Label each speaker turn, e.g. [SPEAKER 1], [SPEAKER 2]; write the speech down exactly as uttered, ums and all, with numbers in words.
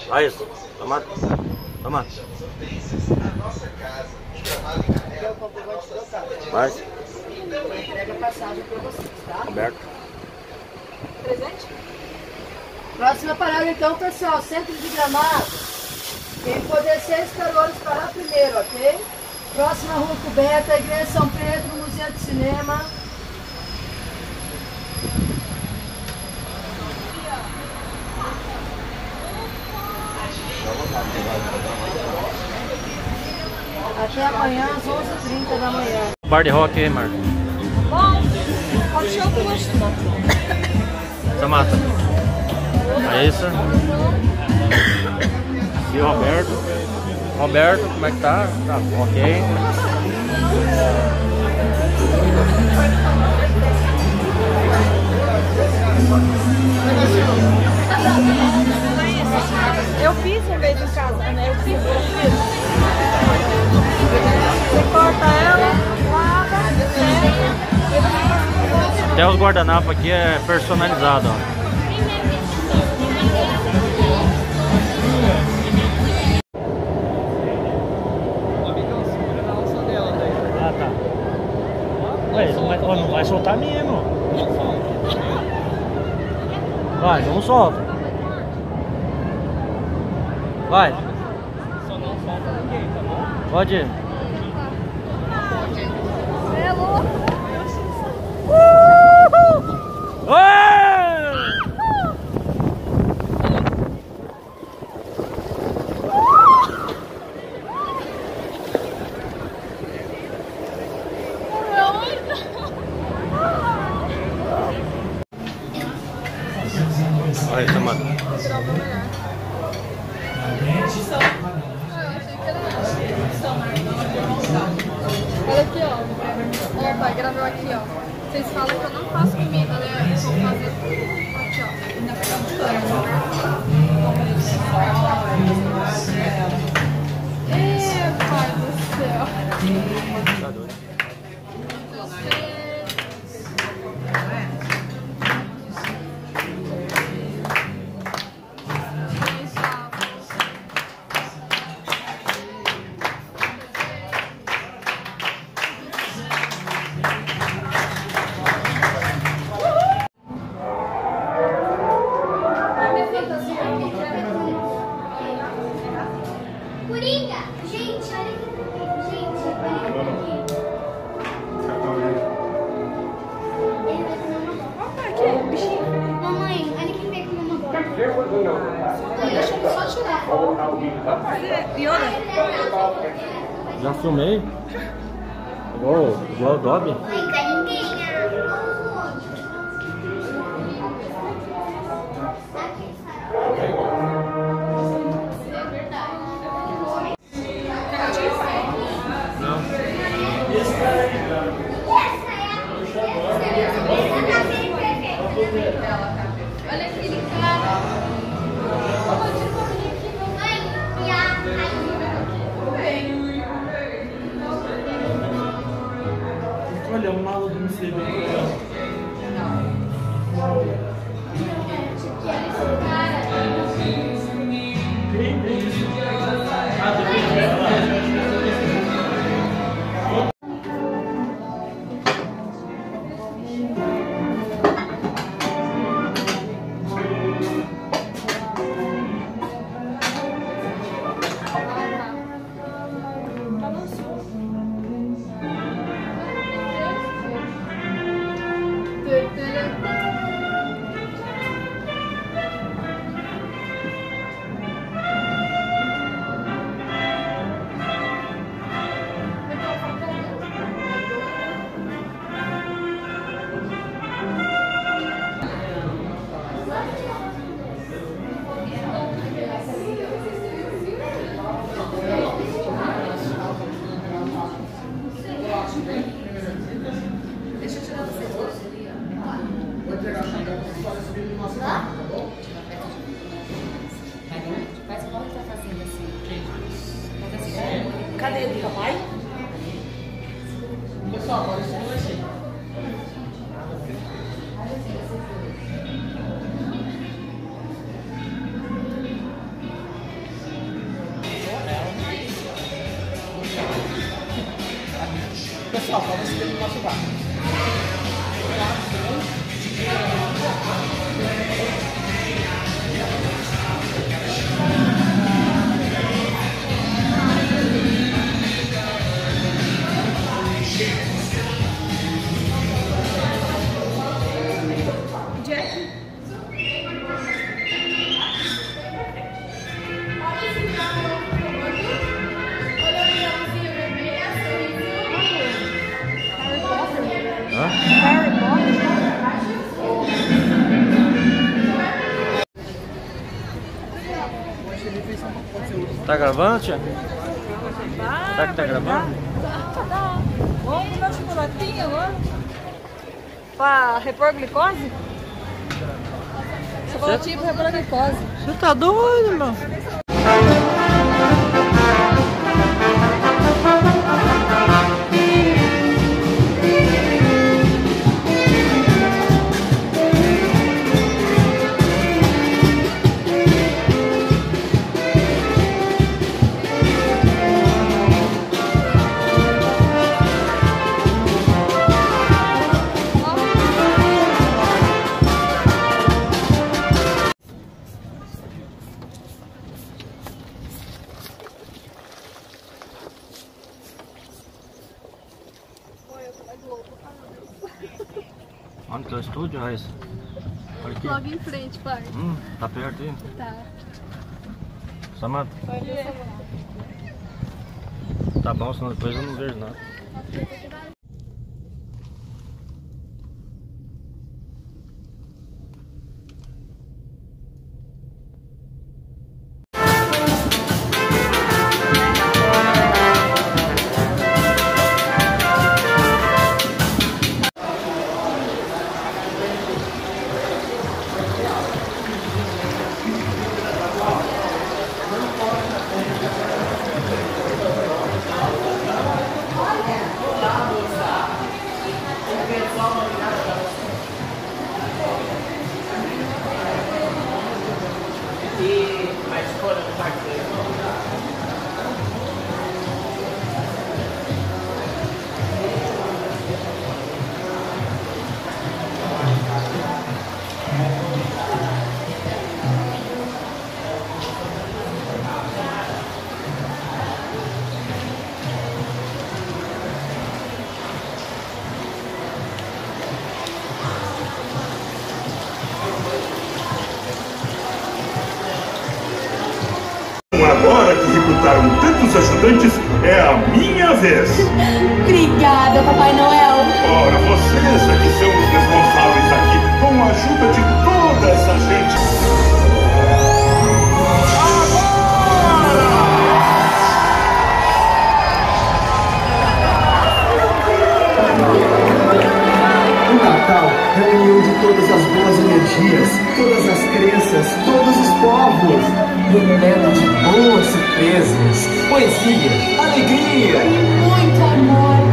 [SPEAKER 1] Olha isso. Toma. Toma. Vai.
[SPEAKER 2] Entrega a passagem para vocês, tá?
[SPEAKER 1] Roberto.
[SPEAKER 2] Presente? Próxima parada então, pessoal. Centro de Gramado. Quem for descer, Escarolos parar primeiro, ok? Próxima rua coberta, Igreja São Pedro, Museu de Cinema. Até amanhã às onze e trinta da manhã.
[SPEAKER 1] Bar de rock aí, Marco.
[SPEAKER 2] Bom, pode ser o que gosto.
[SPEAKER 1] Samata. É isso. E o Roberto. Roberto, como é que tá? Tá ok.
[SPEAKER 3] Eu fiz um vez em casa, né? Eu fiz, eu fiz. Você corta ela, lava, seca.
[SPEAKER 1] Até os guardanapos aqui é personalizado, ó. Ah, tá. Ué, não vai, ó, não vai soltar mesmo. Vai, não solta. Vai.
[SPEAKER 3] Só não solta ninguém, tá bom?
[SPEAKER 1] Pode ir.
[SPEAKER 3] É louco.
[SPEAKER 1] Uhul! Olha, chamada.
[SPEAKER 3] Olha aqui, ó. Ó, pai, gravou aqui, ó. Vocês falam que eu não faço comida, né? Eu vou fazer aqui, ó. Ê, pai do céu.
[SPEAKER 4] Coringa! Gente, olha aqui. Gente, olha aqui. Ele vai comer uma bola.
[SPEAKER 3] Opa, aqui, bichinho.
[SPEAKER 4] Mamãe, olha quem veio comer uma bola. Deixa eu só tirar.
[SPEAKER 3] Cadê? Yoda?
[SPEAKER 1] Já filmei. Oh, igual o Dobby.
[SPEAKER 4] Ai, caringuinha.
[SPEAKER 3] Olha aqui, cara.
[SPEAKER 4] Mãe, e a
[SPEAKER 5] Olha, o malo do Museu.
[SPEAKER 2] Cadê do papai?
[SPEAKER 5] Pessoal, agora isso vai ser. nosso bar.
[SPEAKER 1] Tá gravando, tia? Será que tá gravando?
[SPEAKER 2] Vamos comer um chocolatinho agora? Pra repor glicose? Chocolatinho pra repor glicose.
[SPEAKER 1] Você tá doido, irmão? Onde que é o estúdio, Raíssa? Olha aqui.
[SPEAKER 3] Logo em frente, pai.
[SPEAKER 1] Hum, tá perto aí?
[SPEAKER 3] Tá.
[SPEAKER 1] Samanta?
[SPEAKER 3] Yeah.
[SPEAKER 1] Tá bom, senão depois eu não vejo nada.
[SPEAKER 6] Agora que recrutaram tantos ajudantes, é a minha vez.
[SPEAKER 4] Obrigada, Papai Noel.
[SPEAKER 6] Ora, vocês é que são os responsáveis aqui, com a ajuda de toda essa gente.
[SPEAKER 7] O Natal é a união de todas as boas energias, todas as crenças, todos os povos. Repleto de boas surpresas, poesia, alegria.
[SPEAKER 4] Muito amor.